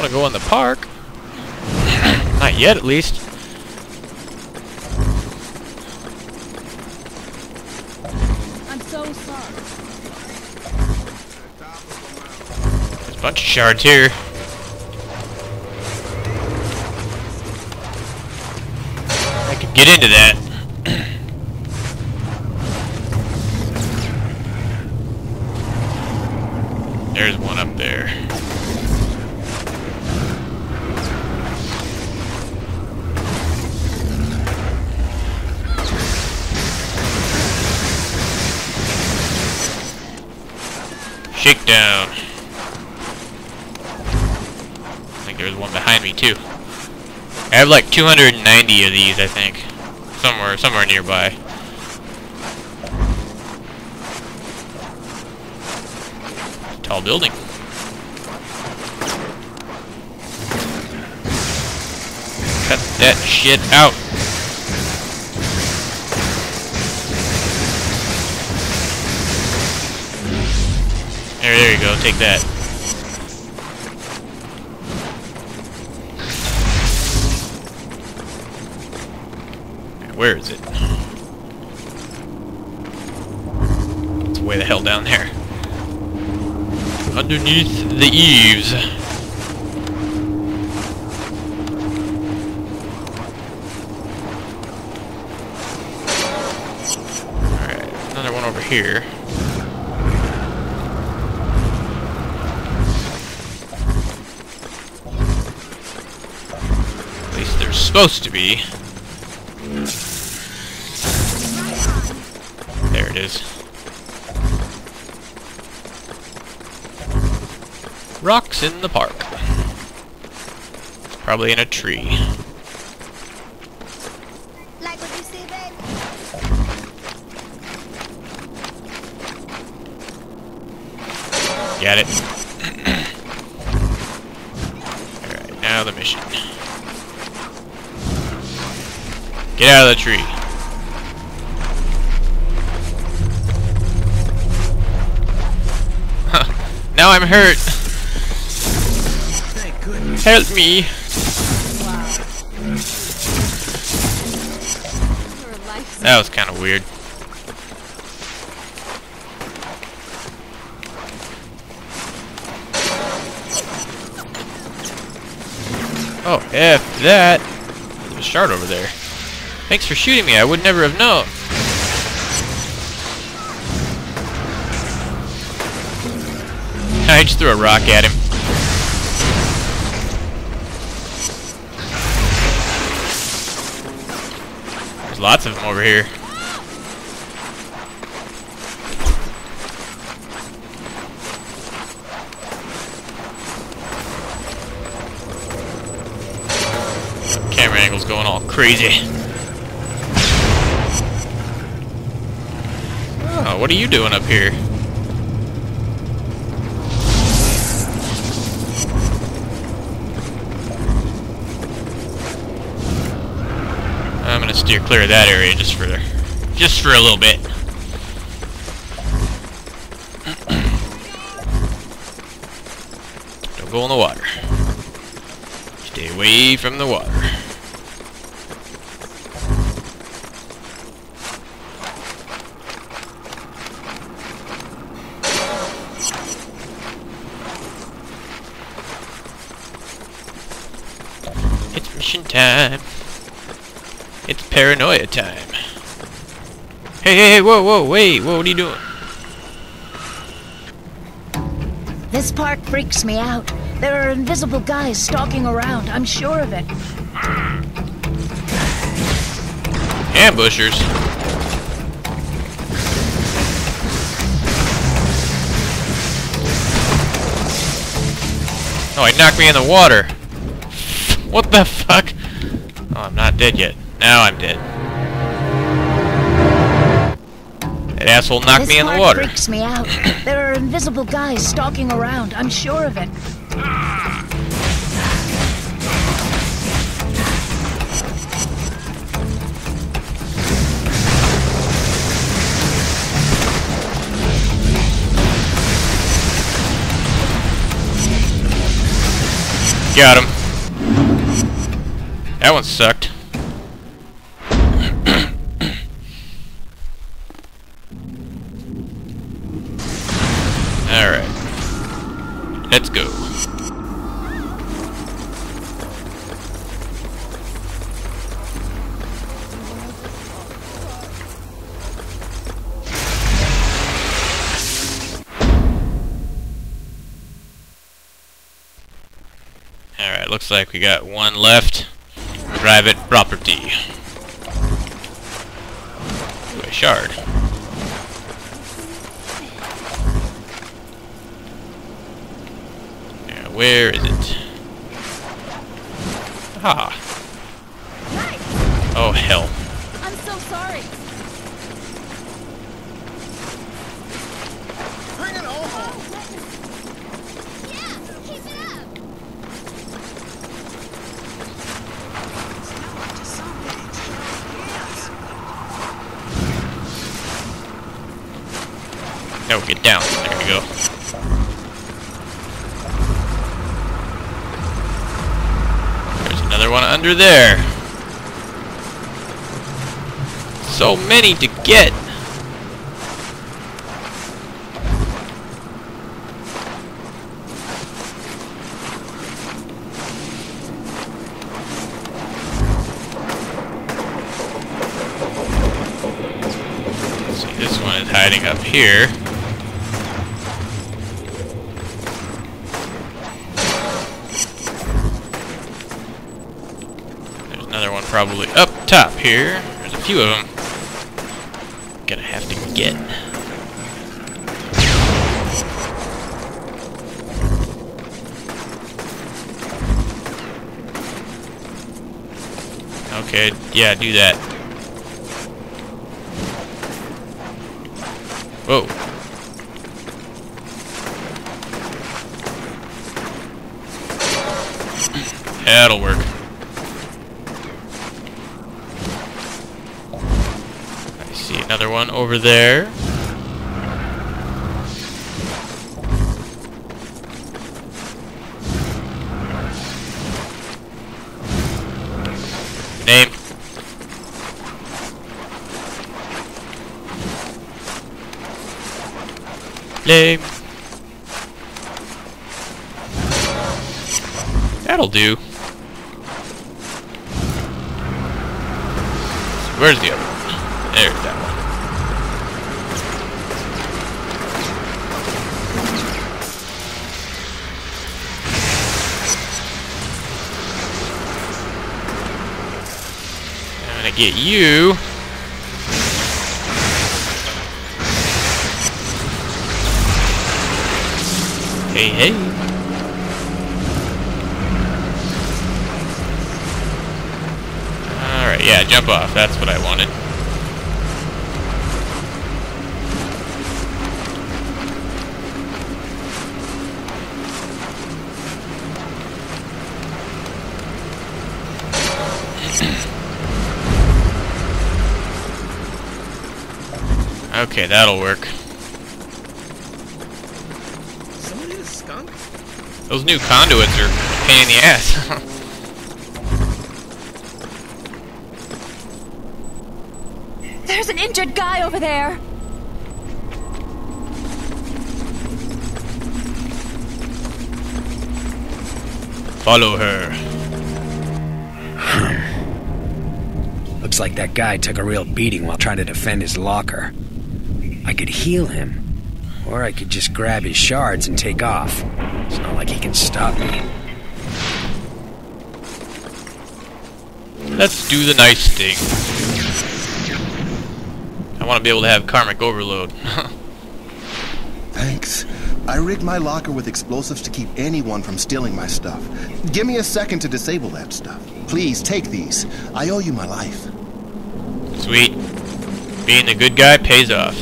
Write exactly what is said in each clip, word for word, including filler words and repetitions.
want to go in the park. Not yet, at least. I'm so sorry. There's a bunch of shards here. I could get into that. There's one up there. Shakedown. I think there's one behind me too. I have like two hundred ninety of these, I think. Somewhere, somewhere nearby. Tall building. Cut that shit out. There, there you go. Take that. Where is it? It's way the hell down there. Underneath the eaves. Alright, another one over here. At least there's supposed to be. There it is. Rocks in the park. Probably in a tree. Like what you see, babe? Got it. Alright, now the mission. Get out of the tree. Now I'm hurt. Help me. Wow. That was kind of weird. Oh, F that. There's a shard over there. Thanks for shooting me. I would never have known. I just threw a rock at him. There's lots of them over here. Camera angle's going all crazy. Oh, what are you doing up here? I'm gonna steer clear of that area just for just for a little bit. Don't go in the water. Stay away from the water. It's mission time. It's paranoia time. Hey, hey, hey, whoa, whoa, wait, whoa, what are you doing? This park freaks me out. There are invisible guys stalking around. I'm sure of it. Ambushers. Oh, he knocked me in the water. What the fuck? Oh, I'm not dead yet. Now I'm dead. That asshole knocked me in the water. This park freaks me out. There are invisible guys stalking around. I'm sure of it. Got him. That one sucked. Alright. Let's go. Alright, looks like we got one left. Private property. Ooh, a shard. Yeah, where is it? Ah. Oh, hell. I'm so sorry. Bring it home. Yeah, keep it up. No, get down. There we go. There's another one under there. So many to get. Let's see, this one is hiding up here. Another one probably up top here. There's a few of them. Gonna have to get. Okay, yeah, do that. Whoa. That'll work. Another one over there. Name. Name. That'll do. Where's the other one? There's that one. I'm gonna get you. Hey, hey. Alright, yeah, jump off. That's what I wanted. Okay, that'll work. Somebody a skunk? Those new conduits are a pain in the ass. There's an injured guy over there. Follow her. Looks like that guy took a real beating while trying to defend his locker. I could heal him, or I could just grab his shards and take off. It's not like he can stop me. Let's do the nice thing. I want to be able to have karmic overload. Thanks. I rigged my locker with explosives to keep anyone from stealing my stuff. Give me a second to disable that stuff. Please, take these. I owe you my life. Sweet. Being the good guy pays off.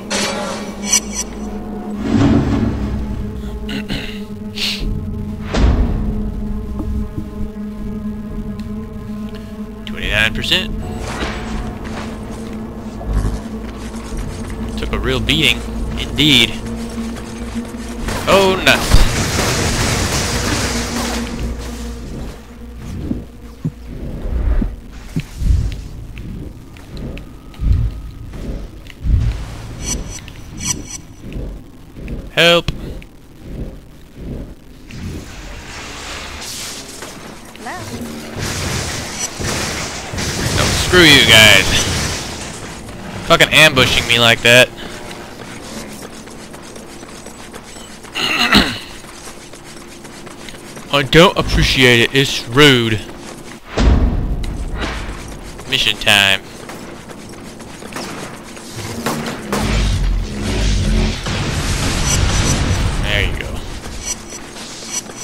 Twenty-nine percent. Took a real beating, indeed. Oh, nuts. Help. No, screw you guys. Fucking ambushing me like that. I don't appreciate it. It's rude. Mission time.